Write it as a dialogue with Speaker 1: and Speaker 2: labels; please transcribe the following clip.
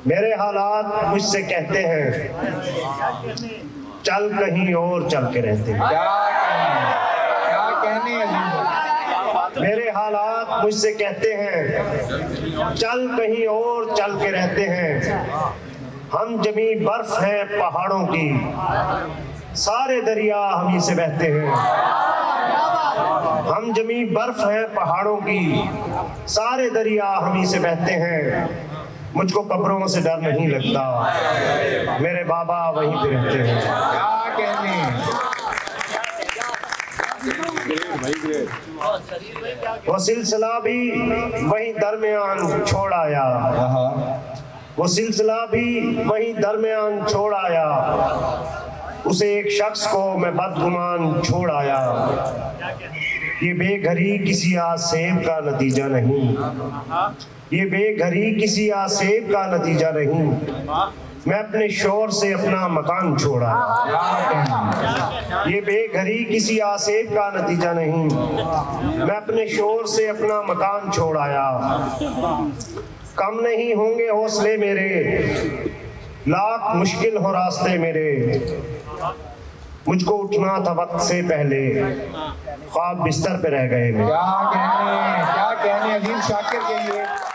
Speaker 1: मेरे हालात मुझसे कहते हैं चल कहीं और चल के रहते हैं।
Speaker 2: क्या कहने
Speaker 1: मेरे हालात मुझसे कहते हैं चल कहीं और चल के रहते हैं। हम जमी बर्फ हैं पहाड़ों की, सारे दरिया हम ही से बहते हैं। हम जमी बर्फ हैं पहाड़ों की, सारे दरिया हम ही से बहते हैं। मुझको कब्रों से डर नहीं लगता, मेरे बाबा वहीं पे रहते हैं।
Speaker 2: क्या कहने।
Speaker 1: वो सिलसिला भी वहीं दरमियान छोड़ आया, वो सिलसिला भी वहीं दरमियान छोड़ आया। उसे एक शख्स को मैं बदगुमान छोड़ आया। ये बेघरी किसी आसेब का नतीजा नहीं, ये बेघरी किसी आसेब का नतीजा नहीं। मैं अपने शोर से अपना मकान छोड़ा, ये बेघरी किसी आसेब का नतीजा नहीं। मैं अपने शोर से अपना मकान छोड़ाया। कम नहीं होंगे हौसले मेरे, लाख मुश्किल हो रास्ते मेरे। मुझको उठना था वक्त से पहले, ख्वाब बिस्तर पे रह गए मेरे।
Speaker 2: क्या कहने अजीम शाकिर के लिए।